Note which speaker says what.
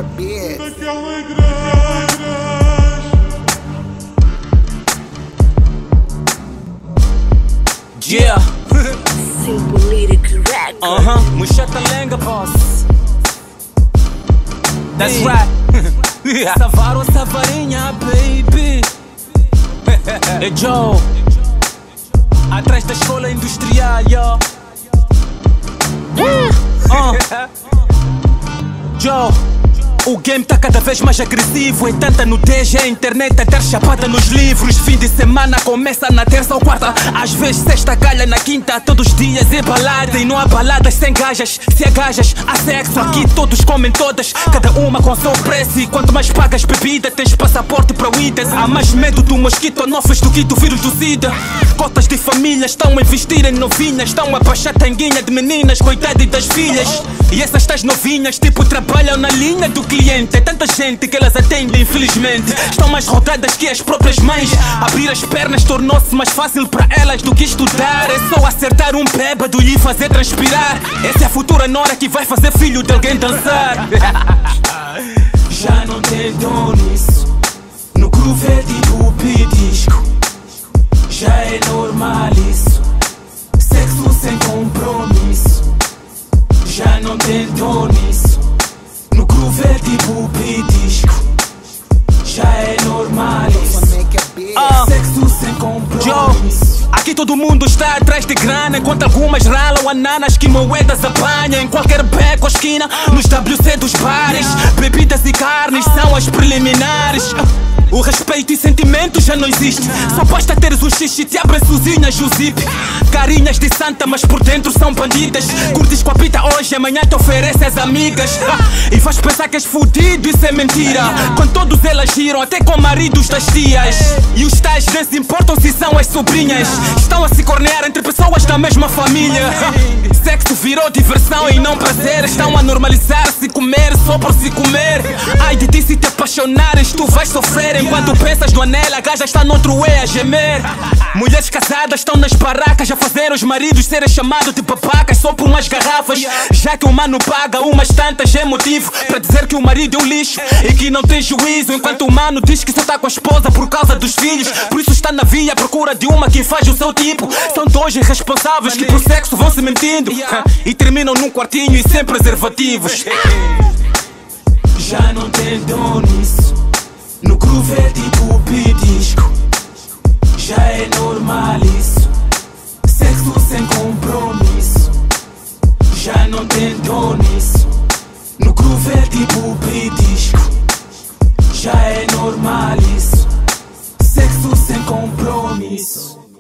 Speaker 1: Daquela igreja.
Speaker 2: Yeah.
Speaker 3: Simple lyric record.
Speaker 2: Mushata lenga boss. That's right. Savaro Savarinha, baby. Hey Joe, atrás da escola industrial, yo. Joe, o game tá cada vez mais agressivo. É tanta nudez, é a internet a dar chapada nos livros. Fim de semana começa na terça ou quarta, às vezes sexta calha na quinta. Todos os dias é balada e não há baladas sem gajas. Se há gajas, há sexo. Aqui todos comem todas, cada uma com seu preço. E quanto mais pagas bebida, tens passaporte para o IDES. Há mais medo do mosquito anófeles do que do vírus do SIDA. Cotas de família estão a investir em novinhas, estão a baixar tanguinha de meninas, coitado das filhas. E essas tais novinhas tipo trabalham na linha do cliente. É tanta gente que elas atendem, infelizmente. Estão mais rodadas que as próprias mães. Abrir as pernas tornou-se mais fácil para elas do que estudar. É só acertar um bêbado e lhe fazer transpirar. Essa é a futura nora que vai fazer filho de alguém dançar. Já não tem dom nisso. No groove é tipo disco. Já é normal isso. Sexo sem compromisso. Já não tem dom nisso. No groove é tipo disco. Já é normal isso. Sexo sem compromisso. Aqui todo mundo está atrás de grana, enquanto algumas ralam ananas que moedas apanham. Em qualquer beco ou esquina, nos WC dos bares, bebidas e carnes são as preliminares. O respeito e sentimento já não existe. Só basta teres um xixi, te abrem suzinhas o zip. Carinhas de santa, mas por dentro são bandidas. Curtes com a pita hoje, amanhã te oferece as amigas. E faz pensar que és fudido, isso é mentira. Quando todos elas giram, até com maridos das tias. E os tais nem se importam se são as sobrinhas. Estão a se cornear entre pessoas da mesma família. Sexo virou diversão e não prazer. Estão a normalizar-se comer só por se comer. Ai de ti se te apaixonares, tu vais sofrer. Enquanto pensas no anel, a gaja está noutro a gemer. Mulheres casadas estão nas barracas a fazer os maridos serem chamados de papacas só por umas garrafas. Já que o mano paga umas tantas é motivo para dizer que o marido é um lixo e que não tem juízo. Enquanto o mano diz que só está com a esposa por causa dos filhos. Por isso está na via à procura de uma que faz o seu tipo. São dois irresponsáveis que por sexo vão se mentindo e terminam num quartinho e sem preservativos. Já não tem dom nisso. No groove é tipo disco. Já é normal isso. Sexo sem compromisso. Já não tem dom nisso. No groove é tipo disco. Já é normal isso. Sexo sem compromisso.